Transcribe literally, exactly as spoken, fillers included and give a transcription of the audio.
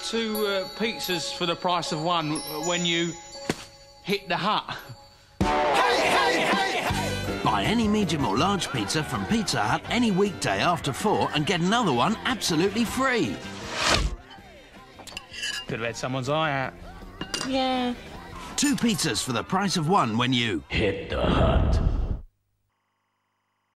two uh, pizzas for the price of one when you hit the hut. Hey, hey, hey, hey! Buy any medium or large pizza from Pizza Hut any weekday after four and get another one absolutely free. Could have had someone's eye out. Yeah. Two pizzas for the price of one when you hit the hut.